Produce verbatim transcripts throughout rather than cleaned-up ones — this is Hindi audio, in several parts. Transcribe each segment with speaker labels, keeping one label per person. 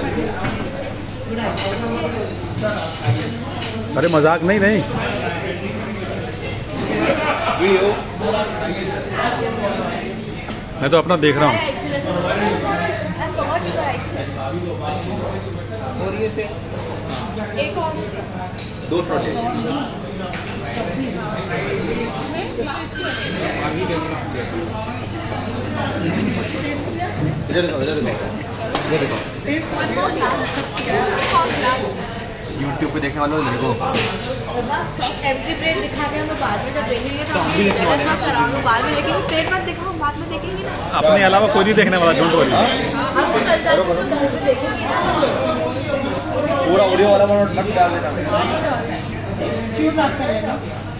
Speaker 1: अरे मजाक नहीं नहीं
Speaker 2: वीडियो
Speaker 1: मैं तो अपना देख रहा हूँ।
Speaker 2: और ये से
Speaker 3: एक और
Speaker 2: दो प्रोटीन इधर देखो इधर देखो इधर देखो यूट्यूब पे देखने वालों देखो
Speaker 3: एवरी प्लेट दिखा के हम बाद में जब देखेंगे तो हम कराऊंगा बाद में देखेंगे प्लेट मत दिखाओ बाद में देखेंगे ना
Speaker 1: अपने अलावा कोई नहीं देखने वाला, डोंट वरी।
Speaker 3: हम तो कल जाके देखेंगे ना
Speaker 2: पूरा ऑडियो वाला मत डाल देना।
Speaker 3: चूज आप करेगा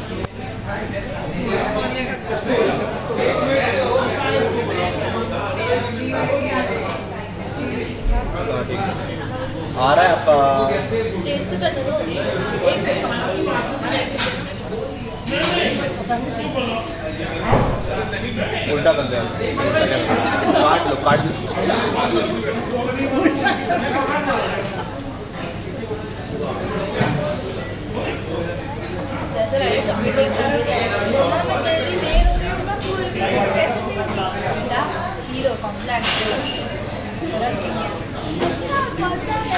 Speaker 2: आ रहा है आपका
Speaker 3: टेस्ट कर दो एक सेकंड
Speaker 2: उल्टा कर दे काट लो काट लो
Speaker 3: जैसे लाइक कंप्यूटर कर रहे हैं मैं तेरी देर हो रही है मैं पूरी टेस्ट नहीं किया हीरो कॉम्प्लेक्स रख दिया अच्छा पता है